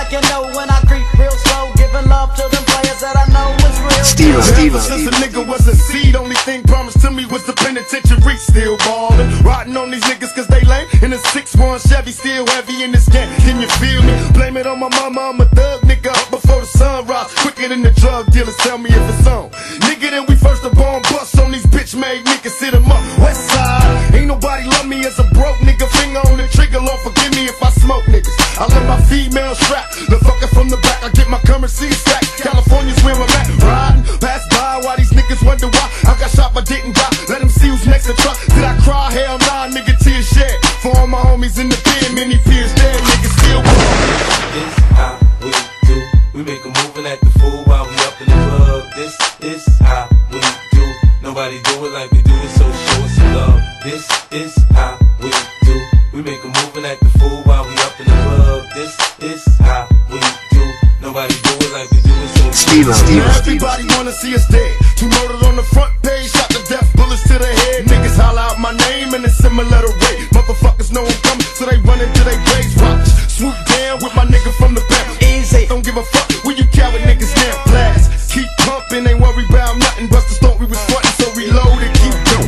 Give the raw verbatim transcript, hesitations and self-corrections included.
like you know when I creep real slow, giving love to them players that I know is real. Steve, Steve, since a nigga was a seed, only thing promised to me was the penitentiary. Still ballin', riding on these niggas cause they lame. In a six one Chevy, still heavy in this game. Can you feel me? Blame it on my mama, I'm a thug nigga up before the sun rise. Quicker than the drug dealers, tell me if it's on. Nigga, then we first up on bust on these bitch made niggas, sit 'em up. West side, ain't nobody love me as a broke nigga. Finger on the trigger, Lord forgive me if I smoke niggas. I let my female strap, the fucker from the back, I get my currency stacked. California's where I'm at, riding, pass by while these niggas wonder why I got shot but didn't die. Let them see who's next to try. Did I cry? Hell nah, nigga, tears shed. For all my homies in the pen, many peers dead, niggas still born. This how we do. We make a move and act the fool while we up in the club. This is how we do. Nobody do it like we do it, so show us some love. This is how we do. We make a move and act the fool while we up in the club. This is how we do. Nobody do it like we do it, so Steve, Steve, everybody wanna see us dead. Two murdered on the front page, shot to death, bullets to the head. Niggas holler out my name in a similar way. Motherfuckers know I'm coming, so they run into their graves. Watch, swoop down with my nigga from the back. Easy, don't give a fuck where you coward niggas now. Blast, keep pumping, ain't worried.